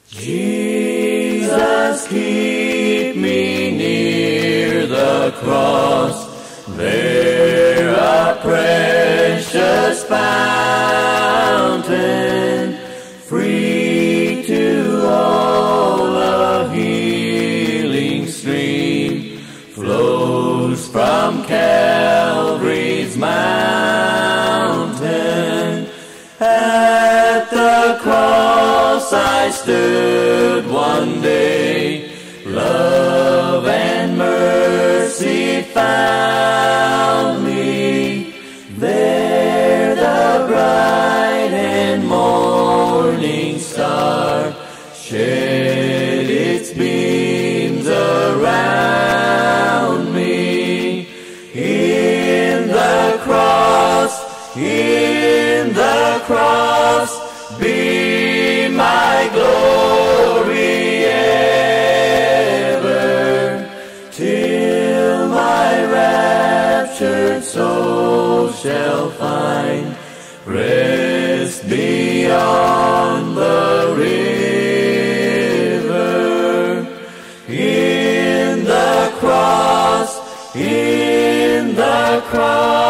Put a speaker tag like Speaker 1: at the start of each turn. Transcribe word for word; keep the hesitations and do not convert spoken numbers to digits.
Speaker 1: Jesus, keep me near the cross, there a precious fountain, free to all a healing stream, flows from Calvary's mountain. At the cross I stood one day, love and mercy found me. There the bright and morning star shed its beams around me. In the cross, in the cross, be my glory ever, till my raptured soul shall find rest beyond the river. In the cross, in the cross,